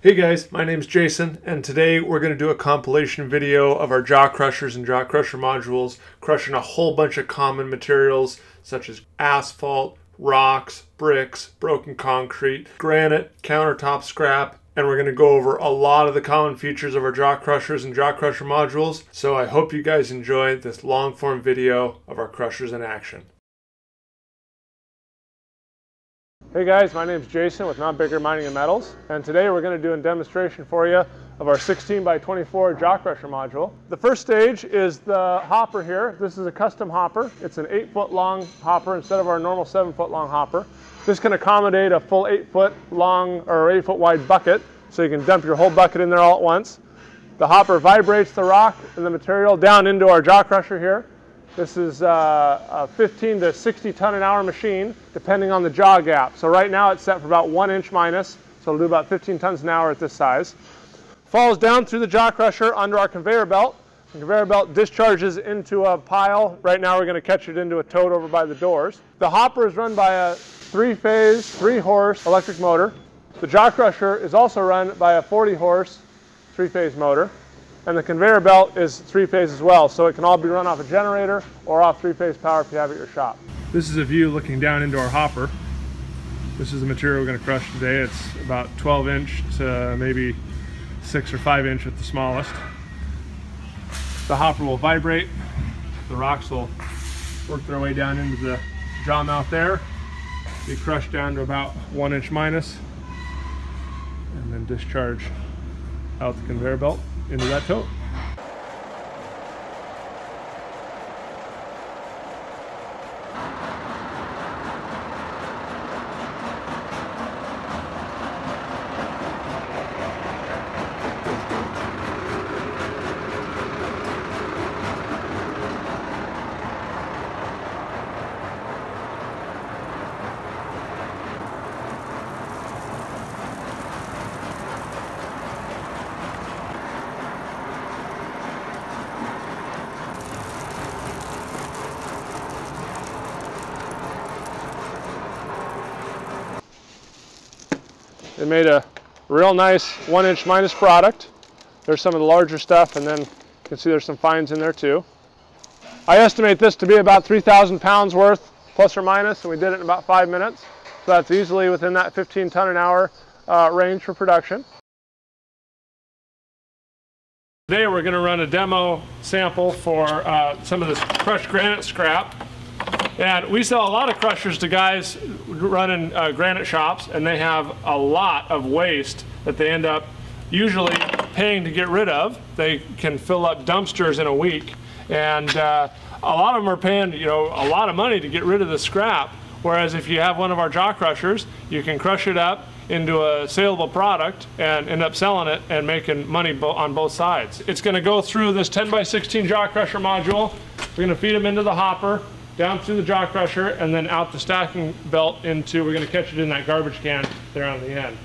Hey guys, my name's Jason, and today we're going to do a compilation video of our jaw crushers and jaw crusher modules, crushing a whole bunch of common materials such as asphalt, rocks, bricks, broken concrete, granite, countertop scrap, and we're going to go over a lot of the common features of our jaw crushers and jaw crusher modules. So I hope you guys enjoy this long form video of our crushers in action. Hey guys, my name is Jason with Mount Baker Mining and Metals, and today we're going to do a demonstration for you of our 16 by 24 jaw crusher module. The first stage is the hopper here. This is a custom hopper. It's an 8-foot long hopper instead of our normal 7-foot long hopper. This can accommodate a full 8-foot long or 8-foot wide bucket, so you can dump your whole bucket in there all at once. The hopper vibrates the rock and the material down into our jaw crusher here. This is a 15 to 60 ton an hour machine, depending on the jaw gap. So right now it's set for about 1 inch minus, so it'll do about 15 tons an hour at this size. Falls down through the jaw crusher under our conveyor belt. The conveyor belt discharges into a pile. Right now we're going to catch it into a tote over by the doors. The hopper is run by a 3-phase, 3-horse electric motor. The jaw crusher is also run by a 40-horse, 3-phase motor. And the conveyor belt is 3-phase as well, so it can all be run off a generator or off 3-phase power if you have it at your shop. This is a view looking down into our hopper. This is the material we're going to crush today. It's about 12 inch to maybe 6 or 5 inch at the smallest. The hopper will vibrate. The rocks will work their way down into the jaw mouth there, be crushed down to about 1 inch minus, and then discharge out the conveyor belt into that tote. They made a real nice 1 inch minus product. There's some of the larger stuff, and then you can see there's some fines in there too. I estimate this to be about 3,000 pounds worth, plus or minus, and we did it in about 5 minutes. So that's easily within that 15 ton an hour range for production. Today we're going to run a demo sample for some of this crushed granite scrap. And we sell a lot of crushers to guys running granite shops, and they have a lot of waste that they end up usually paying to get rid of. They can fill up dumpsters in a week, and a lot of them are paying, a lot of money to get rid of the scrap. Whereas if you have one of our jaw crushers, you can crush it up into a saleable product and end up selling it and making money on both sides. It's going to go through this 10 by 16 jaw crusher module. We're going to feed them into the hopper, down through the jaw crusher, and then out the stacking belt into, we're going to catch it in that garbage can there on the end.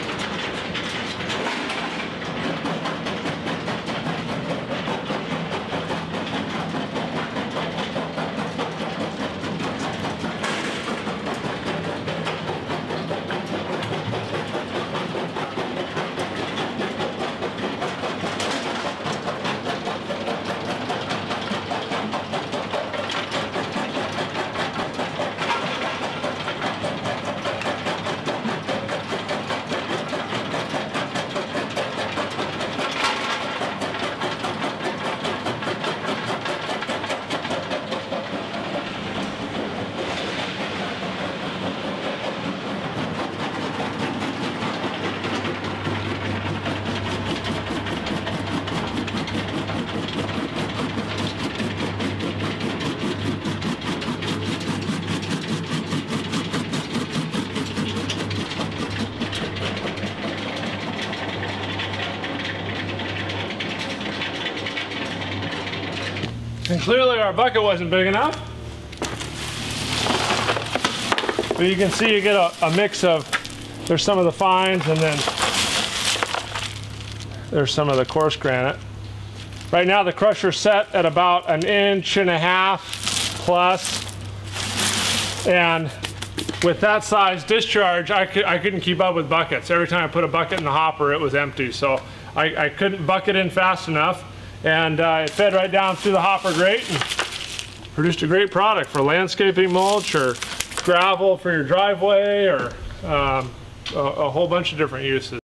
And clearly our bucket wasn't big enough. But you can see you get a mix of, there's some of the fines, and then there's some of the coarse granite. Right now the crusher's set at about 1.5 inches plus, and with that size discharge, I couldn't keep up with buckets. Every time I put a bucket in the hopper, it was empty. So I couldn't bucket in fast enough, and it fed right down through the hopper grate and produced a great product for landscaping mulch or gravel for your driveway, or a whole bunch of different uses.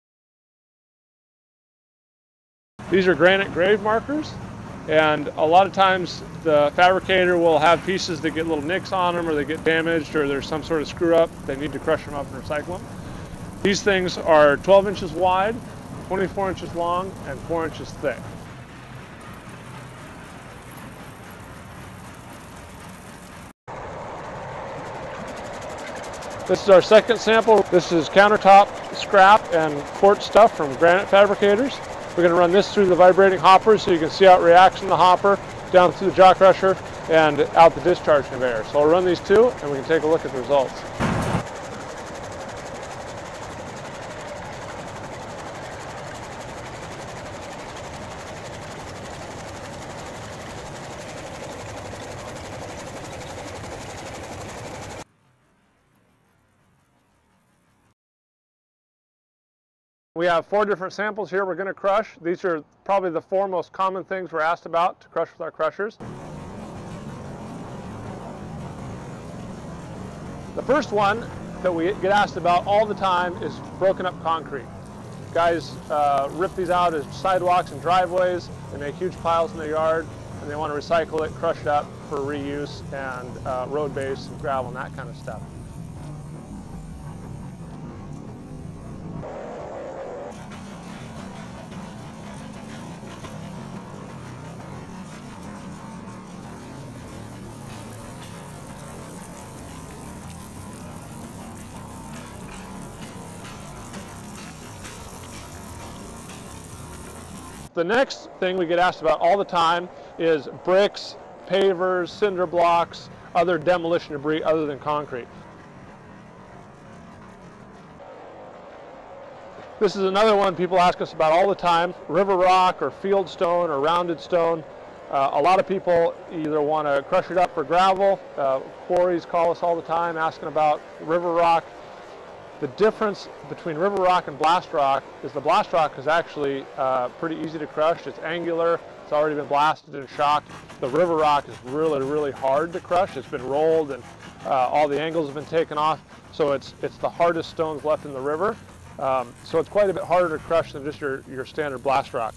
These are granite grave markers, and a lot of times the fabricator will have pieces that get little nicks on them, or they get damaged, or there's some sort of screw up. They need to crush them up and recycle them. These things are 12 inches wide, 24 inches long, and 4 inches thick. This is our second sample. This is countertop scrap and quartz stuff from Granite fabricators. We're going to run this through the vibrating hopper so you can see how it reacts in the hopper, down through the jaw crusher, and out the discharge conveyor. So I'll run these two and we can take a look at the results. We have 4 different samples here we're going to crush. These are probably the 4 most common things we're asked about to crush with our crushers. The first one that we get asked about all the time is broken up concrete. Guys rip these out as sidewalks and driveways. They make huge piles in their yard, and they want to recycle it, crush it up for reuse and road base and gravel and that kind of stuff. The next thing we get asked about all the time is bricks, pavers, cinder blocks, other demolition debris other than concrete. This is another one people ask us about all the time, river rock or field stone or rounded stone. A lot of people either want to crush it up for gravel. Quarries call us all the time asking about river rock. The difference between river rock and blast rock is the blast rock is actually pretty easy to crush. It's angular, it's already been blasted and shocked. The river rock is really, really hard to crush. It's been rolled and all the angles have been taken off. So it's the hardest stones left in the river. So it's quite a bit harder to crush than just your standard blast rock.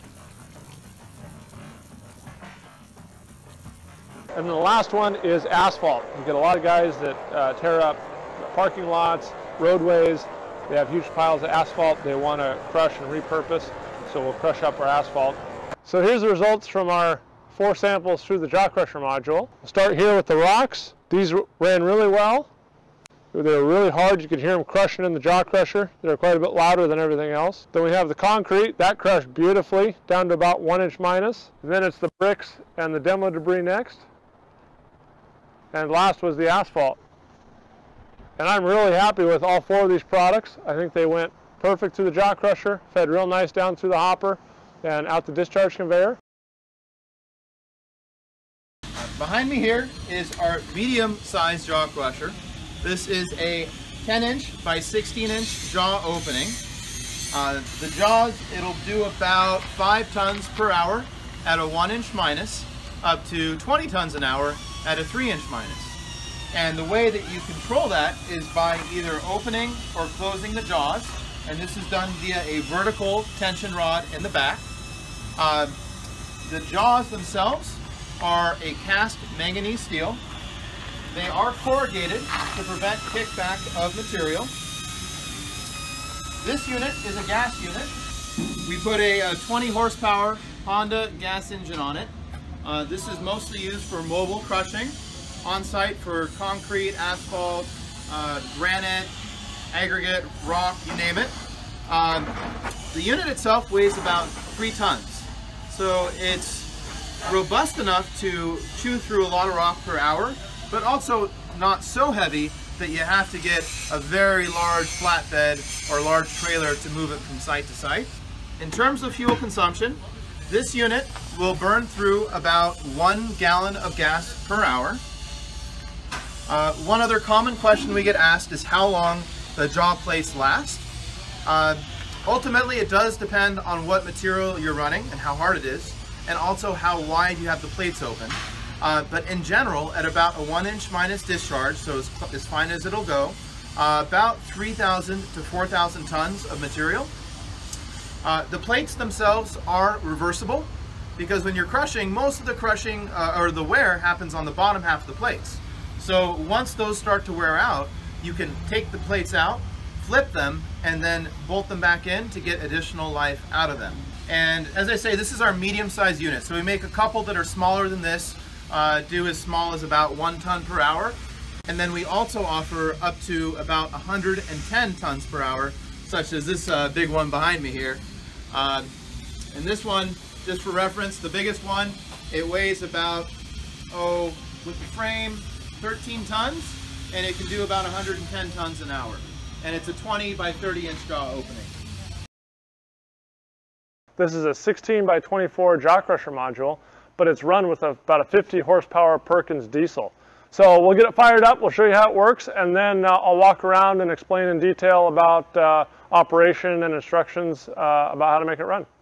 And then the last one is asphalt. You get a lot of guys that tear up parking lots, roadways. They have huge piles of asphalt they want to crush and repurpose, so we'll crush up our asphalt. So here's the results from our 4 samples through the jaw crusher module. We'll start here with the rocks. These ran really well. They were really hard. You could hear them crushing in the jaw crusher. They're quite a bit louder than everything else. Then we have the concrete. That crushed beautifully down to about 1 inch minus. And then it's the bricks and the demo debris next. And last was the asphalt. And I'm really happy with all 4 of these products. I think they went perfect through the jaw crusher, fed real nice down through the hopper and out the discharge conveyor. Behind me here is our medium-sized jaw crusher. This is a 10-inch by 16-inch jaw opening. The jaws, it'll do about 5 tons per hour at a 1 inch minus, up to 20 tons an hour at a 3 inch minus. And the way that you control that is by either opening or closing the jaws, and this is done via a vertical tension rod in the back. The jaws themselves are a cast manganese steel. They are corrugated to prevent kickback of material. This unit is a gas unit. We put a 20 horsepower Honda gas engine on it. This is mostly used for mobile crushing, on-site for concrete, asphalt, granite, aggregate, rock, you name it. The unit itself weighs about 3 tons. So it's robust enough to chew through a lot of rock per hour, but also not so heavy that you have to get a very large flatbed or large trailer to move it from site to site. In terms of fuel consumption, this unit will burn through about 1 gallon of gas per hour. One other common question we get asked is how long the jaw plates last. Ultimately, it does depend on what material you're running and how hard it is, and also how wide you have the plates open. But in general, at about a 1-inch minus discharge, so as fine as it'll go, about 3,000 to 4,000 tons of material. The plates themselves are reversible, because when you're crushing, most of the crushing or the wear happens on the bottom half of the plates. So once those start to wear out, you can take the plates out, flip them, and then bolt them back in to get additional life out of them. And as I say, this is our medium-sized unit. So we make a couple that are smaller than this, do as small as about 1 ton per hour. And then we also offer up to about 110 tons per hour, such as this big one behind me here. And this one, just for reference, the biggest one, it weighs about, with the frame, 13 tons, and it can do about 110 tons an hour. And it's a 20 by 30 inch jaw opening. This is a 16 by 24 jaw crusher module, but it's run with about a 50 horsepower Perkins diesel. So we'll get it fired up, we'll show you how it works, and then I'll walk around and explain in detail about operation and instructions about how to make it run.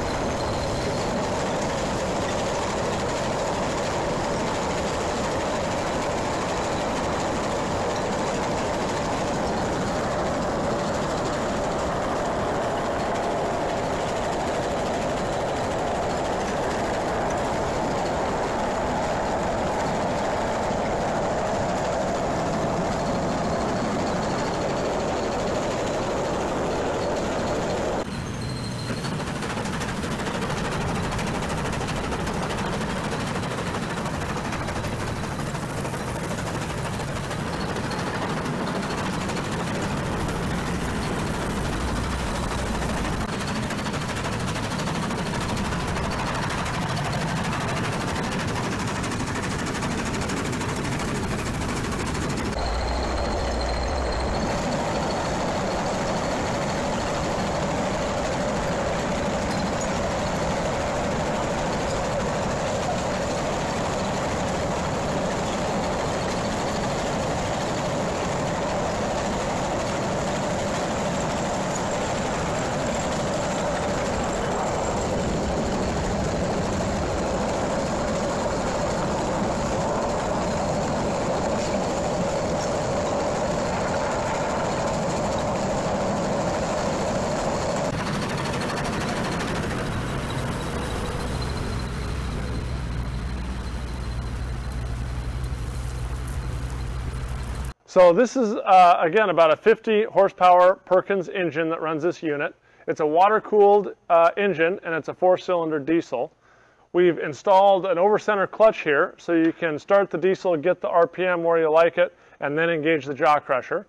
So this is, again, about a 50 horsepower Perkins engine that runs this unit. It's a water-cooled engine, and it's a 4-cylinder diesel. We've installed an over-center clutch here, so you can start the diesel, get the RPM where you like it, and then engage the jaw crusher.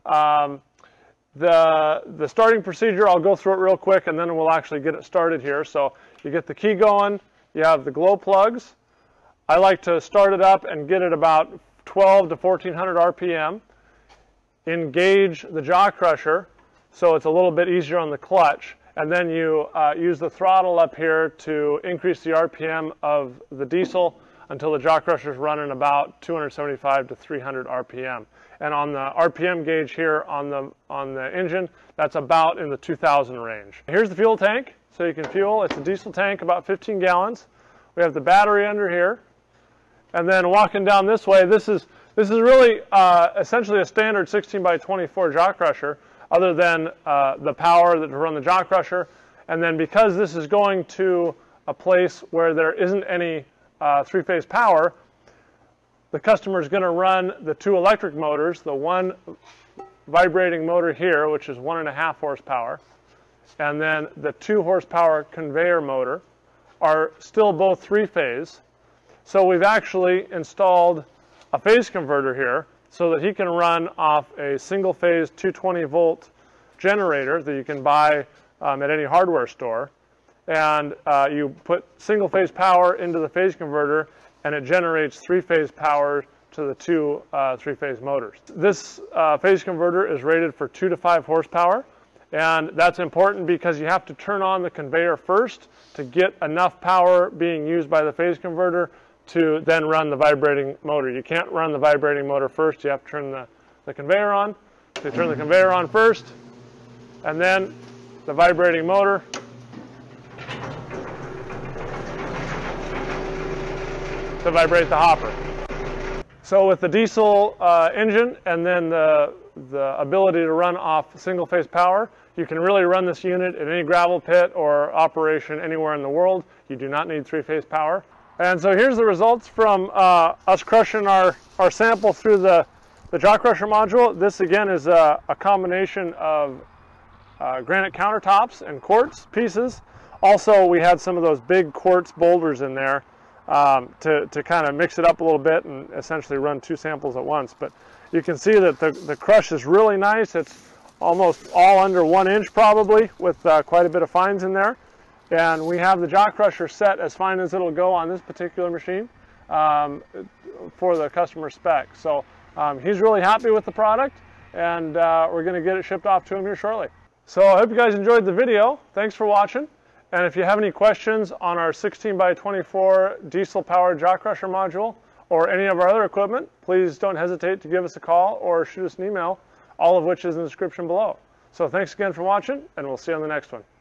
The starting procedure, I'll go through it real quick, and then we'll actually get it started here. So you get the key going, you have the glow plugs. I like to start it up and get it about 12 to 1400 RPM, engage the jaw crusher so it's a little bit easier on the clutch, and then you use the throttle up here to increase the RPM of the diesel until the jaw crusher is running about 275 to 300 RPM. And on the RPM gauge here on the engine, that's about in the 2000 range. Here's the fuel tank, so you can fuel. It's a diesel tank, about 15 gallons. We have the battery under here. And then walking down this way, this is really essentially a standard 16 by 24 jaw crusher, other than the power that to run the jaw crusher. And then because this is going to a place where there isn't any three-phase power, the customer is going to run the 2 electric motors, the 1 vibrating motor here, which is 1.5 horsepower, and then the 2 horsepower conveyor motor are still both 3-phase. So we've actually installed a phase converter here so that he can run off a single-phase 220-volt generator that you can buy at any hardware store. And you put single-phase power into the phase converter, and it generates 3-phase power to the 2 3-phase motors. This phase converter is rated for 2 to 5 horsepower, and that's important because you have to turn on the conveyor first to get enough power being used by the phase converter to then run the vibrating motor. You can't run the vibrating motor first. You have to turn the conveyor on. So you turn the conveyor on first, and then the vibrating motor to vibrate the hopper. So with the diesel engine and then the ability to run off single phase power, you can really run this unit in any gravel pit or operation anywhere in the world. You do not need three-phase power. And so here's the results from us crushing our sample through the jaw crusher module. This again is a combination of granite countertops and quartz pieces. Also, we had some of those big quartz boulders in there to kind of mix it up a little bit and essentially run two samples at once. But you can see that the crush is really nice. It's almost all under 1 inch probably, with quite a bit of fines in there. And we have the jaw crusher set as fine as it'll go on this particular machine for the customer spec. So he's really happy with the product, and we're going to get it shipped off to him here shortly. So I hope you guys enjoyed the video. Thanks for watching. And if you have any questions on our 16x24 diesel powered jaw crusher module or any of our other equipment, please don't hesitate to give us a call or shoot us an email, all of which is in the description below. So thanks again for watching, and we'll see you on the next one.